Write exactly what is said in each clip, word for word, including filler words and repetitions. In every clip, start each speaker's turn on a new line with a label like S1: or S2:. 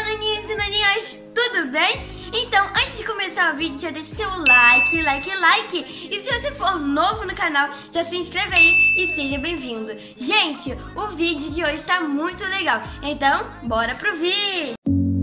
S1: naninhos e naninhas, tudo bem? Então, antes de começar o vídeo, já deixa seu like, like, like. E se você for novo no canal, já se inscreve aí e seja bem-vindo. Gente, o vídeo de hoje tá muito legal, então bora pro vídeo!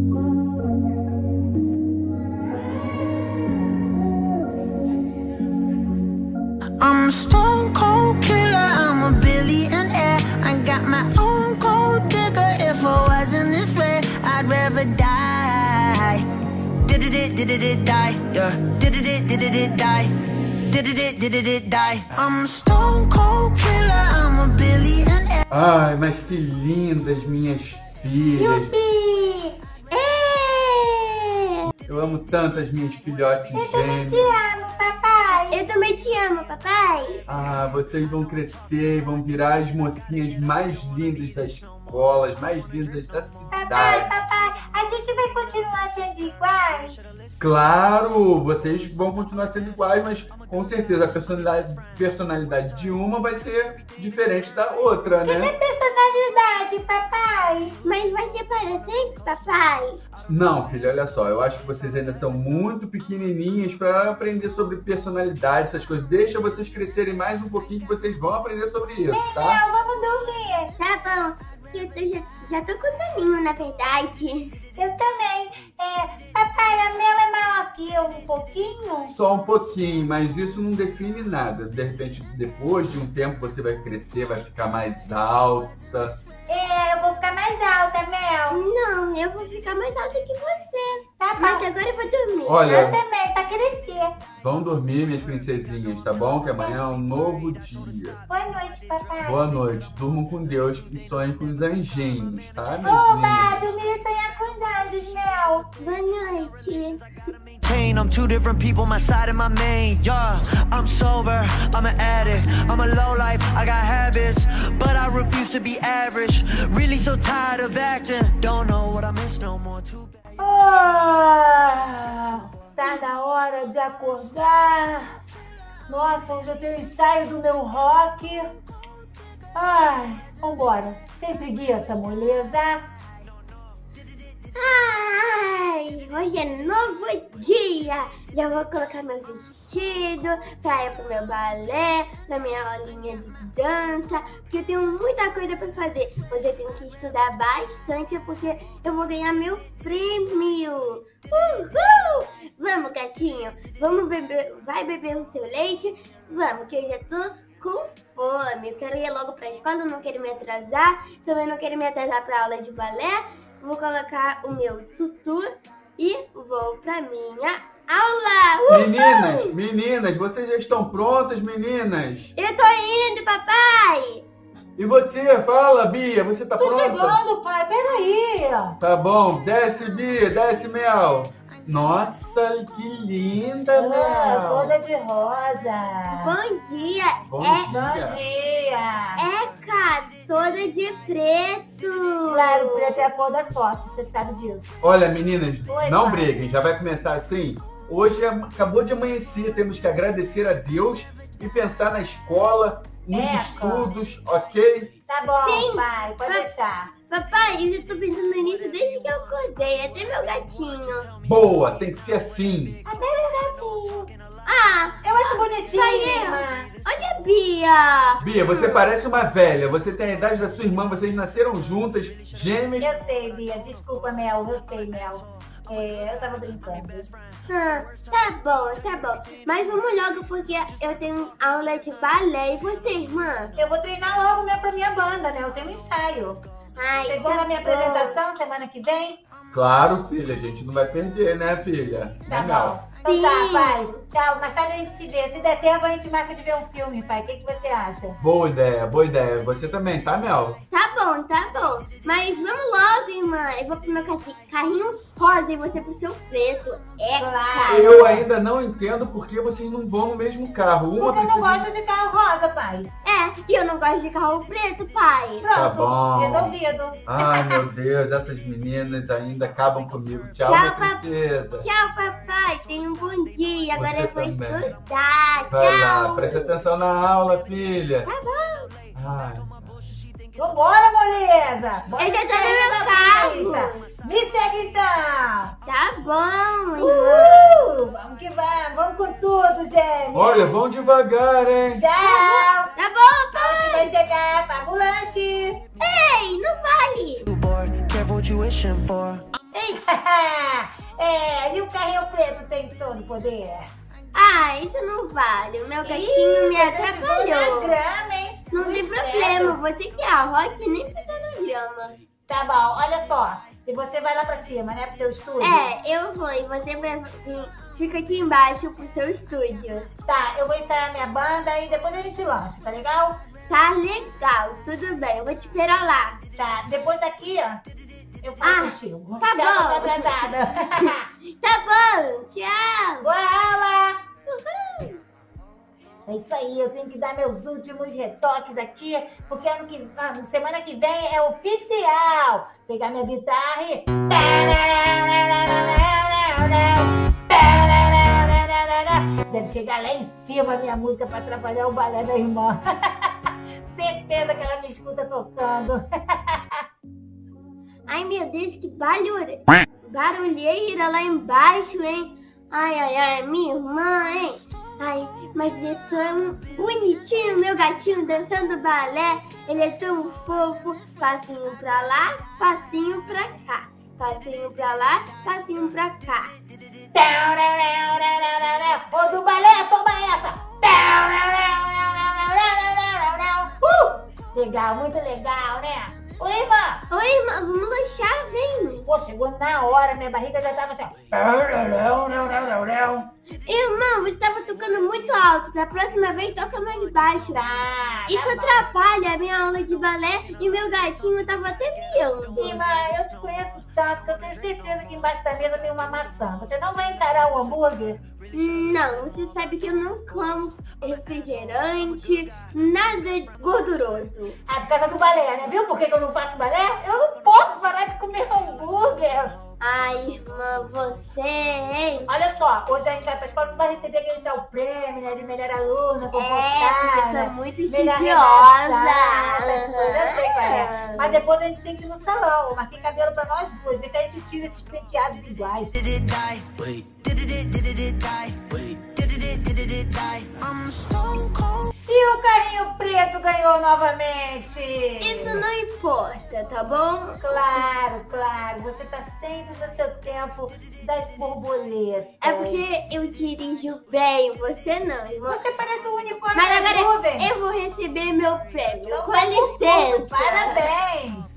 S2: I'm a stone cold killer, I'm a billionaire. I got my own gold digger. If I wasn't this way, I'd rather die. Did it, did it, did it, die, yeah. Did it, did it, did it, die. Did it, did it, did it, die. I'm a stone cold killer, I'm a billionaire.
S3: Ai, mas que lindas minhas filhas.
S1: Yupi! É!
S3: Eu amo tanto as minhas filhotes
S1: Eu também te
S3: gêmeas.
S1: amo, papai! Eu também te amo, papai!
S3: Ah, vocês vão crescer e vão virar as mocinhas mais lindas da escola, as mais lindas da
S1: Papai,
S3: cidade.
S1: papai, a gente vai continuar sendo iguais?
S3: Claro, vocês vão continuar sendo iguais, mas com certeza a personalidade, personalidade de uma vai ser diferente da outra, né?
S1: Cadê personalidade, papai? Mas vai ser para sempre, papai?
S3: Não, filha, olha só, eu acho que vocês ainda são muito pequenininhas para aprender sobre personalidade, essas coisas. Deixa vocês crescerem mais um pouquinho que vocês vão aprender sobre isso, tá?
S1: Não, vamos dormir. Tá bom, que eu tô, já, já tô com soninho, na verdade. Eu também. É, papai, a Mel é maior que eu um pouquinho?
S3: Só um pouquinho, mas isso não define nada. De repente, depois de um tempo, você vai crescer, vai ficar mais alta.
S1: É, eu vou ficar mais alta, Mel. Não, eu vou ficar mais alta que você. Tá bom. Mas agora eu vou dormir.
S3: Olha,
S1: eu também, pra crescer.
S3: Vão dormir, minhas princesinhas, tá bom? Que amanhã é um novo dia.
S1: Boa noite, papai.
S3: Boa noite. Durmam com Deus e sonhem com os anjinhos, tá, minhas
S1: Oba,
S3: lindas?
S1: dormir e sonhar com os anjos, Mel. Boa noite.
S2: Pain, I'm two different people, my side and my main. Yeah, I'm sober, I'm an addict, I'm a low life, I got habits, but I refuse to be average. Really so tired of acting, don't know what I miss no more. Too bad.
S4: Ah, tá na hora de acordar. Nossa, hoje eu tenho ensaio do meu rock. Ai, vambora. Sem preguiça, moleza.
S1: Ai, hoje é novo dia. Já vou colocar meu vestido pra ir pro meu balé, pra minha aulinha de dança, porque eu tenho muita coisa pra fazer. Hoje eu tenho que estudar bastante porque eu vou ganhar meu prêmio. Uhul! Vamos, gatinho, vamos beber, vai beber o seu leite? Vamos, que eu já tô com fome. Eu quero ir logo pra escola, eu não quero me atrasar, também não quero me atrasar pra aula de balé. Vou colocar o meu tutu e vou pra minha aula. Uhul!
S3: Meninas, meninas, vocês já estão prontas, meninas?
S1: Eu tô indo, papai.
S3: E você, fala, Bia, você tá
S4: Tô
S3: pronta?
S4: chegando, pai, peraí.
S3: Tá bom, desce, Bia, desce, Mel. Nossa, que linda,
S4: Ah,
S3: Mel.
S4: toda de rosa.
S1: Bom dia.
S3: Bom
S1: é,
S4: Bom
S3: dia.
S4: dia.
S1: é, cara, toda de preto.
S4: Claro, preto é a cor da sorte, você sabe disso.
S3: Olha, meninas,
S4: Oi,
S3: não
S4: pai.
S3: briguem, já vai começar assim. Hoje é- acabou de amanhecer, temos que agradecer a Deus e pensar na escola, nos
S4: Eca.
S3: estudos, ok?
S4: Tá bom,
S1: Sim.
S4: pai, pode
S1: Mas-
S4: deixar.
S1: Papai, eu já tô pensando nisso desde que eu acordei, até meu gatinho.
S3: Boa, tem que ser assim.
S1: Até meu gatinho. Ah,
S4: Eu acho bonitinho,
S1: Pai,
S4: irmã.
S1: olha a Bia.
S3: Bia, você parece uma velha, você tem a idade da sua irmã, vocês nasceram juntas, gêmeas.
S4: Eu sei, Bia, desculpa, Mel, eu sei, Mel. É, eu tava brincando.
S1: Ah, tá bom, tá bom. Mas vamos logo porque eu tenho aula de balé. E você, irmã?
S4: Eu vou treinar logo né, pra minha banda, né? Eu tenho um ensaio.
S1: Ai,
S4: Chegou
S1: tá
S4: na minha
S1: bom.
S4: apresentação semana que vem?
S3: Claro, filha, a gente não vai perder, né, filha?
S4: Tá
S3: Legal.
S4: bom. Então
S1: Sim.
S4: tá, pai. Tchau. Mais tarde a gente se vê. Se der tempo, a gente marca de ver um filme, pai. O que, que você acha?
S3: Boa ideia, boa ideia. Você também, tá, Mel?
S1: Tá bom, tá bom. Mas vamos logo, irmã. Eu vou pro meu carri- carrinho rosa e você pro seu preto. É
S4: Claro.
S3: Eu ainda não entendo por que vocês não vão no mesmo carro. Uma
S4: Porque eu não
S3: precisa-
S4: gosto de carro rosa, pai.
S1: É, e eu não gosto de carro preto, pai.
S4: Pronto.
S3: Tá bom.
S4: Resolvido.
S3: Ai, meu Deus, essas meninas ainda acabam comigo. Tchau,
S1: Tchau,
S3: minha
S1: papai.
S3: princesa.
S1: Tchau, papai. Tenha um bom dia. Agora
S3: Você
S1: eu vou
S3: também.
S1: estudar.
S3: Vai lá,
S1: Tchau.
S3: presta atenção na aula, filha.
S1: Tá bom.
S3: Ai,
S4: Vambora, moleza. Bora
S1: Eu já tô no
S4: sair
S1: meu
S4: na
S1: carro.
S4: pista. Me segue então.
S1: bom, irmã.
S4: Uh, vamos que vamos, vamos com tudo, gêmeos.
S3: Olha, vão devagar, hein?
S4: Tchau.
S1: Tá bom,
S4: A gente vai chegar, paga o lanche.
S1: Ei, não vale.
S2: Careful what you wishing for.
S1: Ei,
S4: É, e o carrinho preto tem todo poder.
S1: ah, isso não vale. O meu gatinho me atrapalhou.
S4: Na grama, hein?
S1: Não tem problema, você que é a Rock nem fica na grama.
S4: Tá bom, olha só. E você vai lá pra cima, né, pro teu estúdio?
S1: É, eu vou e você vai, fica aqui embaixo pro seu estúdio.
S4: Tá, eu vou ensaiar minha banda e depois a gente lança, tá legal?
S1: Tá legal, tudo bem, eu vou te esperar lá.
S4: Tá, depois daqui, ó, eu falo
S1: Ah,
S4: contigo.
S1: tá
S4: Tchau,
S1: bom.
S4: tô atrasada.
S1: Tá bom, tchau.
S4: Boa aula!
S1: Uhul.
S4: É isso aí, eu tenho que dar meus últimos retoques aqui, porque ano que, ah, semana que vem é oficial. Pegar minha guitarra e... Deve chegar lá em cima a minha música para atrapalhar o balé da irmã. Certeza que ela me escuta tocando.
S1: Ai, meu Deus, que barulho, barulheira lá embaixo, hein? Ai, ai, ai, minha irmã, hein? Ai, mas é tão bonitinho, meu gatinho dançando balé. Ele é tão fofo. Passinho pra lá, passinho pra cá. Passinho pra lá, passinho pra cá.
S4: Ô, do balé, toma essa! Uh! Legal, muito legal, né? Oi, irmã!
S1: Oi, irmã, vamos lanchar, vem.
S4: Pô, chegou na hora, minha barriga já tava assim, ó.
S1: Irmã, você tava tocando muito alto. Da próxima vez, toca mais baixo.
S4: Tá,
S1: Isso
S4: tá bom.
S1: atrapalha a minha aula de balé e meu gatinho tava até miando.
S4: Irmã, eu te conheço tanto que eu tenho certeza que embaixo da mesa tem uma maçã. Você não vai encarar o hambúrguer?
S1: Não, você sabe que eu não como refrigerante, nada gorduroso.
S4: Ah, por causa do balé, né? Viu por que que eu não faço balé? Eu não posso parar de comer hambúrguer.
S1: Ai, irmã, você, hein?
S4: Olha só, hoje a gente vai pra escola, tu vai receber aquele tal prêmio, né? De melhor aluna,
S1: É,
S4: comportada.
S1: você é muito
S4: melhor
S1: estudiosa.
S4: redatada, essas coisas, eu sei, cara. Mas depois a gente tem que ir no salão. Eu marquei cabelo pra nós duas, ver se a gente tira esses penteados iguais.
S2: Did it die? Wait. Did it, did it, did it die? Wait. Did it, did it, did it die? I'm stone cold.
S4: E o carrinho preto ganhou novamente.
S1: Isso não importa, tá bom?
S4: Claro, claro. Você tá sempre no seu tempo das borboletas.
S1: É porque eu dirijo bem, você não, irmã.
S4: Você parece um unicórnio
S1: Mas
S4: das
S1: agora
S4: nuvens.
S1: eu vou receber meu prêmio.
S4: Então
S1: Com
S4: vai por tudo.
S1: licença.
S4: Parabéns.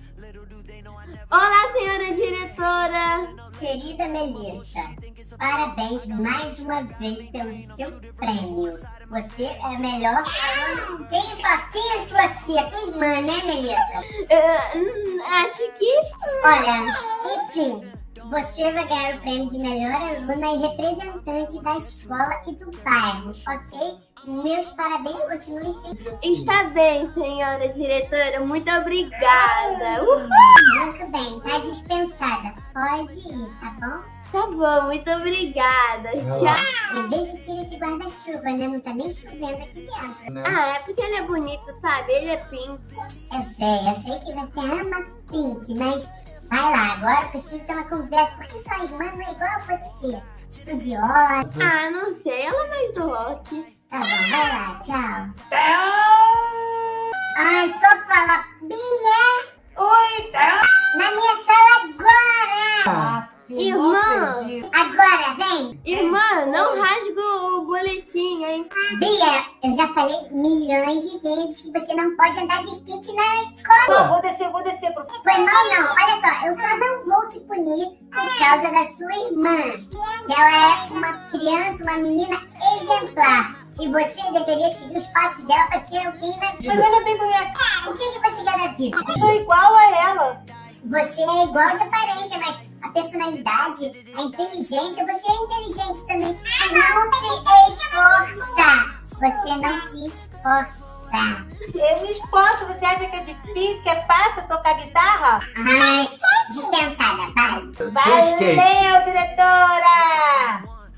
S1: Olá, senhora diretora.
S5: Querida Melissa, parabéns mais uma vez pelo seu prêmio. Você é a melhor aluna. Quem, quem é tua tia? Tua irmã, né, Melissa?
S1: Uh, hum, acho que...
S5: Olha, enfim, você vai ganhar o prêmio de melhor aluna e representante da escola e do bairro, ok? Meus parabéns, continue sempre.
S1: Está bem, senhora diretora. Muito obrigada. Uhul.
S5: Muito bem, tá dispensada. Pode ir, tá bom?
S1: Tá bom, muito obrigada. Tchau.
S5: E vê se tira esse guarda-chuva, né? Não tá nem chovendo aqui dentro.
S1: Ah, é porque ele é bonito, sabe? Ele é pink.
S5: Eu sei, eu sei que você ama Pink, mas vai lá, agora eu preciso ter uma conversa, porque sua irmã não é igual a você. Estudiosa.
S1: Ah, não sei. Ela é mais do rock.
S5: Tá bom, vai lá, tchau. Ai, só falar, Bia,
S4: Oi, tá?
S5: na minha sala agora.
S4: Ah, filho,
S1: Irmã.
S4: não acredito.
S5: Agora, vem.
S1: Irmã, não rasga o boletim, hein?
S5: Bia, eu já falei milhões de vezes que você não pode andar de skate na escola.
S4: Não, vou descer, vou descer, professor.
S5: Foi mal não, olha só, eu só não vou te punir por causa da sua irmã, que ela é uma criança, uma menina exemplar. E você deveria seguir os passos dela pra ser alguém na
S4: Mas
S5: vida.
S4: olha bem pra minha cara.
S5: O que que você quer da vida?
S4: Eu sou igual a ela.
S5: Você é igual de aparência, mas a personalidade, a inteligência, você é inteligente também. Não se esforça. Você não se esforça.
S4: Eu me esforço. Você acha que é difícil, que é fácil tocar guitarra?
S5: Mas dispensada, vai.
S3: Sem skate.
S4: Valeu, diretora!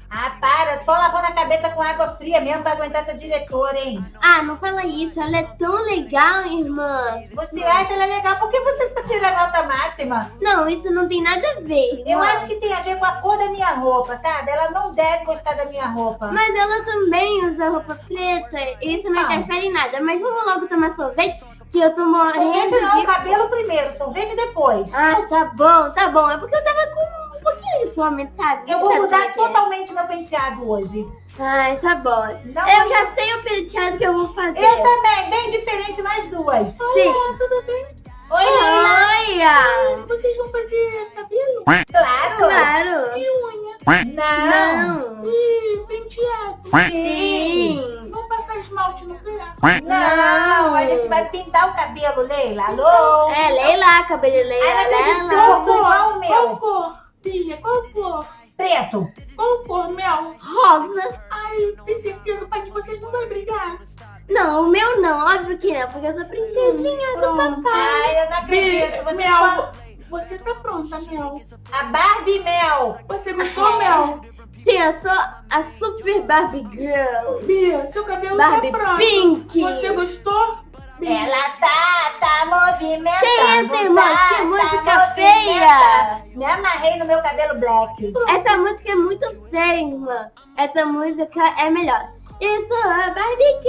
S4: Ah, para, só lavando a cabeça com água fria mesmo pra aguentar essa diretora, hein?
S1: Ah, não fala isso, ela é tão legal, irmã.
S4: Você acha ela legal? Por que você está tirando nota máxima?
S1: Não, isso não tem nada a ver,
S4: Eu
S1: irmã.
S4: acho que tem a ver com a cor da minha roupa, sabe? Ela não deve gostar da minha roupa.
S1: Mas ela também usa roupa preta, isso não
S4: Não.
S1: interfere em nada. Mas vamos logo tomar sorvete, que eu tô morrendo
S4: Sorvete não,
S1: de...
S4: cabelo primeiro, sorvete depois.
S1: Ah, tá bom, tá bom. É porque eu tava com um pouquinho de fome, sabe?
S4: Eu vou
S1: Sabe
S4: mudar
S1: como é que é?
S4: totalmente meu penteado hoje.
S1: Ai, tá bom.
S4: Não,
S1: eu
S4: não.
S1: já sei o penteado que eu vou fazer.
S4: Eu também, bem diferente nas duas.
S1: Sim.
S4: Tudo bem? Oi, Leila.
S1: Olha!
S4: Vocês vão fazer cabelo? Claro.
S1: Claro!
S4: E unha? Não.
S1: Não!
S4: E penteado?
S1: Sim!
S4: Vamos passar esmalte no pé?
S1: Não.
S4: Não, a gente vai pintar o cabelo, Leila. Alô?
S1: É, Leila, cabeleireira,
S4: Ai, não acredito,
S1: Leila.
S4: qual cor? O meu.
S6: Qual cor? Filha, qual cor?
S4: Preto.
S6: Qual cor, Mel?
S1: Rosa.
S6: Ai, tem certeza, pai, que vocês não vai brigar?
S1: Não, o meu não, óbvio que não, porque eu sou princesinha do
S6: Pronto.
S1: papai.
S4: Ai, eu não acredito.
S6: Bi-
S4: Você
S6: Mel,
S4: fala-
S6: você tá pronta, Mel?
S4: A Barbie Mel.
S6: Você gostou, Mel?
S1: Sim, eu sou a super Barbie Girl.
S6: Bia, seu cabelo
S1: Barbie
S6: tá pronto.
S1: Pink.
S6: Você gostou? Bia?
S4: Ela tá, tá movimentando.
S1: Que isso, irmã?
S4: tá,
S1: Que música
S4: tá
S1: feia.
S4: movimentando. Me amarrei no meu cabelo black.
S1: Essa música é muito feia, irmã. Essa música é melhor. Eu sou a Barbie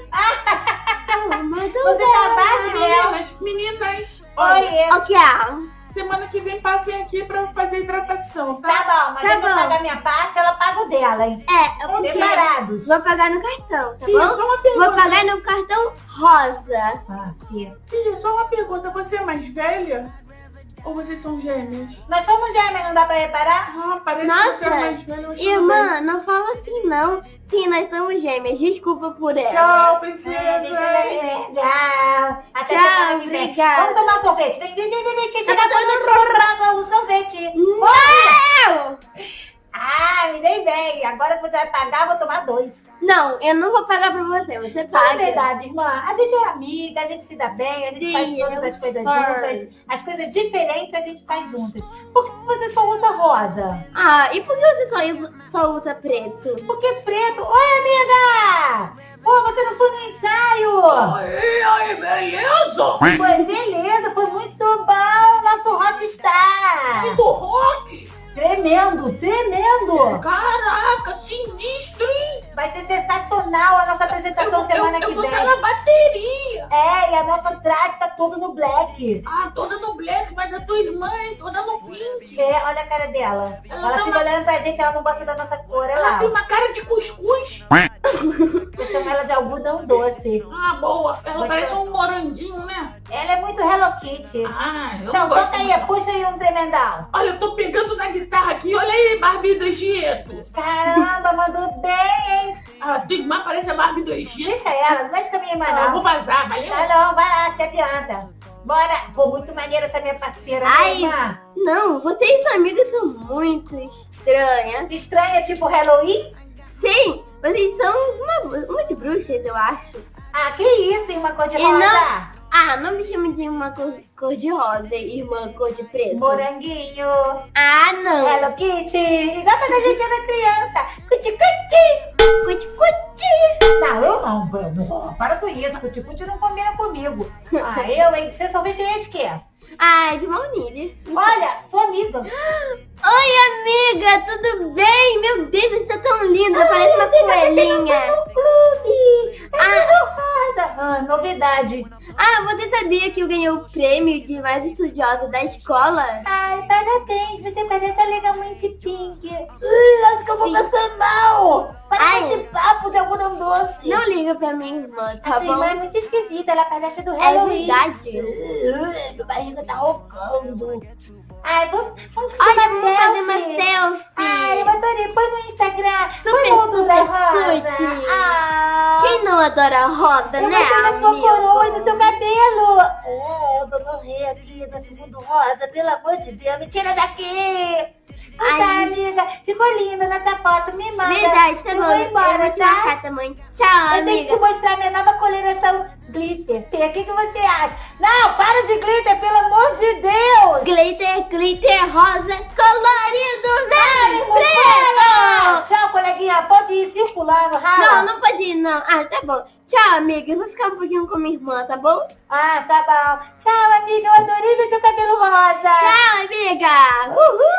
S1: Girl.
S4: Você tá Barbie Mel?
S6: Meninas, meninas,
S4: Oi, eu.
S1: Ok, ah.
S6: semana que vem passem aqui pra fazer hidratação, tá?
S4: Tá bom, mas
S1: Tá
S4: deixa eu
S1: bom.
S4: pagar minha parte, ela paga o dela, hein?
S1: É, eu porque
S4: Separados.
S1: vou pagar no cartão, tá
S6: Filha,
S1: bom?
S6: só uma pergunta.
S1: Vou pagar no cartão rosa.
S4: Ah, filha.
S6: Filha, só uma pergunta. Você é mais velha? Ou vocês são gêmeas?
S4: Nós somos gêmeas, não dá pra reparar?
S6: Ah, parece que você é
S1: Nossa,
S6: mais velha. eu acho que não.
S1: irmã, não fala assim não. Sim, nós somos gêmeas, desculpa por ela.
S6: Tchau, princesa.
S4: Tchau. Até
S1: Tchau,
S4: semana que vem.
S1: obrigada.
S4: Vamos tomar sorvete. Vem, vem, vem, vem, vem, que chega a o sorvete.
S1: Não!
S4: Ah, me dei bem. Agora que você vai pagar, eu vou tomar dois.
S1: Não, eu não vou pagar pra você, você
S4: Fala a
S1: paga.
S4: verdade, irmã. A gente é amiga, a gente se dá bem, a gente
S1: Sim,
S4: faz todas
S1: eu
S4: as coisas
S1: sei.
S4: juntas. As coisas diferentes a gente faz juntas. Por que você só usa rosa?
S1: Ah, e por que você só, usa- só usa preto?
S4: Porque preto... Oi, amiga! Pô, você não foi no ensaio?
S6: Oi, oi, beleza?
S4: Foi beleza, foi muito bom. Nosso rockstar.
S6: Do rock?
S4: Tremendo, tremendo.
S6: Caraca, sinistro, hein?
S4: Vai ser sensacional a nossa apresentação semana
S6: eu,
S4: que
S6: eu vou
S4: vem.
S6: estar na bateria.
S4: É, e a nossa traje tá toda no black.
S6: Ah, toda no black, mas a tua irmã, hein? Toda no pink.
S4: É, olha a cara dela.
S6: Ela
S4: Ela
S6: tá
S4: fica
S6: uma-
S4: olhando pra gente, ela não gosta da nossa cor, olha
S6: Ela
S4: lá.
S6: tem uma cara de cuscuz.
S4: Eu chamo ela de algodão doce.
S6: Ah, boa. Ela
S4: Mas
S6: parece
S4: ela-
S6: um moranguinho, né?
S4: Ela é muito Hello Kitty.
S6: Ah, eu
S4: Então,
S6: gosto
S4: toca aí,
S6: muito.
S4: puxa aí um tremendal.
S6: Olha, eu tô pegando na guitarra aqui. Olha aí, Barbie do Egito.
S4: Caramba, mandou bem, hein?
S6: A tua irmã parece a Barbie do Egito.
S4: Deixa ela, não mexe com a minha irmã,
S6: Ah, eu
S4: não.
S6: vou vazar, valeu?
S4: Tá não, vai lá, se adianta. Bora. Pô, muito maneira essa minha parceira, né,
S1: Ai.
S4: irmã?
S1: Não, vocês e suas amigas são muito estranhas.
S4: Estranha, tipo Halloween?
S1: Sim, vocês são uma, umas bruxas, eu acho.
S4: Ah, que isso, irmã cor de
S1: E
S4: rosa?
S1: não- Ah, não me chame de uma cor, cor de rosa, irmã cor de preto.
S4: Moranguinho.
S1: Ah, não.
S4: Hello Kitty. Igual quando a gente era criança. Cuti cuti.
S1: Cuti cuti.
S4: Não, eu não, não. Para com isso. Cuti cuti não combina comigo. Ah, eu, hein? Você sorvete é de quê?
S1: Ah, de baunilhas.
S4: Olha, tua amiga.
S1: Oi, amiga, tudo bem? Meu Deus, você tá tão linda, parece uma coelhinha.
S4: Clube. É
S1: Ah.
S4: tudo rosa. Ah, novidade.
S1: Ah, você sabia que eu ganhei o prêmio de mais estudiosa da escola?
S4: Ai, parabéns. Você parece legalmente pink. Ui, acho que eu vou
S1: Sim.
S4: passar mal. Para
S1: Ai.
S4: com esse papo de algodão doce.
S1: Não liga pra minha irmã,
S4: A
S1: tá
S4: sua
S1: bom?
S4: irmã é muito esquisita. Ela parece do
S1: É
S4: Halloween.
S1: verdade.
S4: Ui, minha barriga tá roncando. Ai, vamos, vamos
S1: Ai,
S4: fazer
S1: vamos
S4: uma
S1: fazer uma
S4: selfie.
S1: selfie.
S4: Ai, eu adorei. Põe no Instagram.
S1: Super,
S4: Põe no mundo da
S1: super
S4: rosa.
S1: cute.
S4: Ah,
S1: Quem não adora rosa,
S4: eu
S1: né,
S4: gostei da sua
S1: amigo?
S4: coroa e do seu cabelo. É, eu vou morrer aqui nesse mundo rosa. Pelo amor de Deus, me tira daqui. Ah, tá,
S1: Ai.
S4: amiga. Ficou linda nessa foto. Me manda.
S1: Verdade, tá
S4: eu
S1: bom.
S4: vou
S1: Eu
S4: embora,
S1: vou te
S4: tá?
S1: marcar também. Tchau,
S4: Eu tenho que te
S1: amiga.
S4: mostrar minha nova coloração glitter. O que, que você acha? Não, para de glitter, pelo amor de Deus.
S1: Glitter, glitter, rosa, colorido,
S4: Para,
S1: verde,
S4: irmão, para.
S1: preto.
S4: Tchau, vamos, rala.
S1: Não, não pode ir, não. Ah, tá bom. Tchau, amiga. Eu vou ficar um pouquinho com minha irmã, tá bom?
S4: Ah, tá bom. Tchau, amiga. Eu adorei ver seu cabelo rosa.
S1: Tchau, amiga.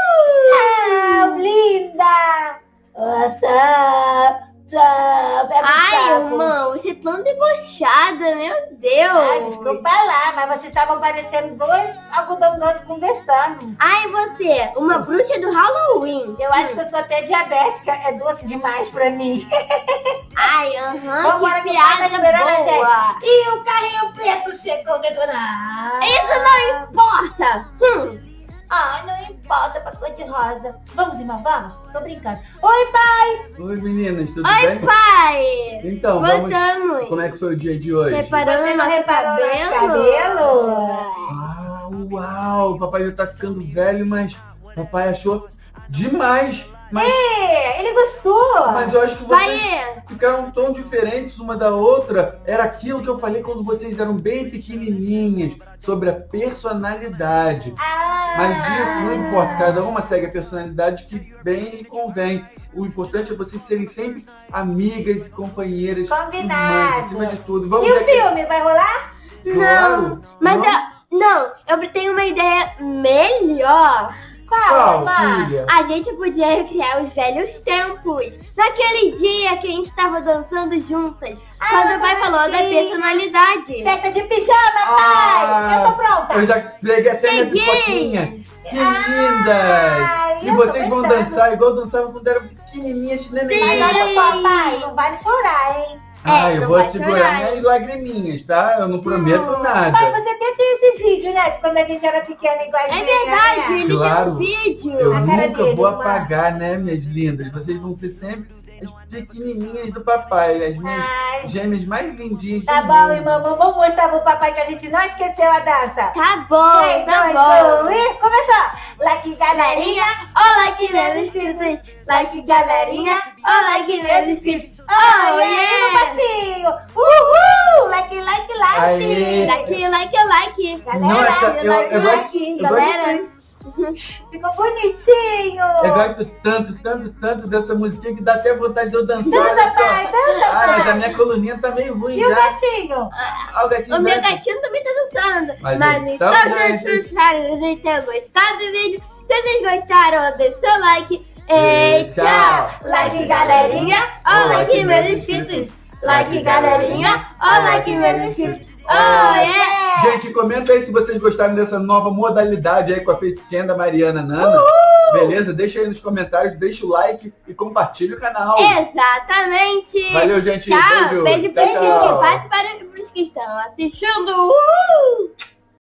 S1: Uhul.
S4: Tchau, linda. Ah, tchau. Tchau. Pega o
S1: Ai,
S4: saco.
S1: irmão, você é tão debochada, meu Deus.
S4: Ah, desculpa lá, mas vocês estavam parecendo dois algodão doce conversando.
S1: Ai, você, uma bruxa do Halloween.
S4: Eu acho que eu sou até diabética, é doce demais pra mim.
S1: Ai, aham,
S4: Vambora,
S1: que
S4: que o pai tá
S1: piada
S4: esperando a
S1: boa.
S4: E o carrinho preto chegou detonado.
S1: Isso não importa. Hum.
S4: Ai, não importa pra cor de rosa. Vamos, irmão, vamos? Tô brincando. Oi, pai!
S3: Oi, meninas, tudo
S1: Oi,
S3: bem?
S1: pai.
S3: Então, vamos...
S1: Voltamos.
S3: Como é que foi o dia de hoje?
S1: Reparando
S4: Você
S1: no
S4: não
S1: nosso
S4: reparou
S1: cabelo?
S4: nosso cabelo?
S3: Ah, uau, o papai já tá ficando velho, mas o papai achou demais. Mas,
S4: É, ele gostou.
S3: mas eu acho que vocês
S1: Vai.
S3: ficaram tão diferentes uma da outra. Era aquilo que eu falei quando vocês eram bem pequenininhas, sobre a personalidade.
S4: Ah,
S3: Mas isso não importa, cada uma segue a personalidade que bem e convém. O importante é vocês serem sempre amigas e companheiras.
S4: Combinado.
S3: Irmãs, acima de tudo. Vamos
S4: E o
S3: ver que-
S4: filme, vai rolar?
S3: Claro.
S1: Não, mas
S3: Não?
S1: eu... Não, eu tenho uma ideia melhor.
S3: Qual,
S4: Calma.
S3: filha?
S1: A gente podia recriar os velhos tempos. Naquele dia que a gente tava dançando juntas.
S4: Ah,
S1: quando o pai
S4: sim.
S1: falou da personalidade.
S4: Festa de pijama, pai! Eu tô pronta!
S3: Eu já peguei até minha
S1: Cheguei.
S3: pipoquinha. Que
S4: Ai,
S3: lindas! E
S4: eu tô
S3: vocês vão
S4: gostando.
S3: dançar igual dançavam quando eram pequenininhas,
S4: Mas
S3: neném.
S4: olha só, pai, não vale chorar, hein?
S3: Ah,
S1: É,
S3: eu
S1: não
S3: vou
S1: vai
S3: segurar
S1: chorar,
S3: minhas lagriminhas, tá? Eu não prometo
S1: Hum.
S3: nada.
S4: Pai, você até tem esse vídeo, né? De quando a gente era pequena igualzinha,
S1: É verdade,
S4: né?
S1: ele
S3: Claro.
S1: tem um vídeo.
S3: Eu
S4: A cara
S3: nunca
S4: dele,
S3: vou
S4: uma-
S3: apagar, né, minhas lindas? Vocês vão ser sempre as pequenininhas do papai, as minhas
S4: Ai.
S3: gêmeas mais lindinhas
S4: Tá
S3: do
S4: bom,
S3: mundo.
S4: irmão, vamos mostrar pro papai que a gente não esqueceu a dança.
S1: Tá bom,
S4: Três,
S1: tá
S4: dois,
S1: bom.
S4: um, e começou! Like galerinha,
S1: Olá aqui meus inscritos. Like galerinha. Olá aqui meus inscritos.
S4: oh
S1: Oh
S4: yeah,
S1: yeah.
S4: no passinho! Uhul! Like, like, like!
S3: Aê.
S1: Like, like, like.
S3: Não, essa- eu-
S1: like,
S3: eu gosto-
S1: like,
S3: eu gosto-
S1: galera.
S4: Ficou bonitinho!
S3: Eu gosto tanto, tanto, tanto dessa musiquinha que dá até vontade de eu dançar.
S4: Dança,
S3: olha só.
S4: pai, dança,
S3: Ah, mas
S4: pai.
S3: a minha coluninha tá meio ruim
S4: E o
S3: já.
S4: gatinho?
S3: Ah, o gatinho
S1: O meu
S3: vai-
S1: gatinho também tá dançando.
S3: Mas
S1: Mas,
S3: ele
S1: então,
S3: tá
S1: gente,
S3: bem,
S1: espero que vocês tenham gostado do vídeo. Se vocês gostaram, deixe seu like. E
S3: E tchau.
S1: tchau. Like, galerinha. Ó, like, meus inscritos. Like, galerinha. Ó, like, meus inscritos. Oh, yeah.
S3: Gente, comenta aí se vocês gostaram dessa nova modalidade aí com a facecam da Mariana Nana. Beleza? Deixa aí nos comentários, deixa o like e compartilha o canal.
S1: Exatamente.
S3: Valeu, gente.
S1: Tchau.
S3: Beijo.
S1: Beijo,
S3: Tchau,
S1: beijo.
S3: tchau.
S1: Bate para os que estão assistindo. Uhul.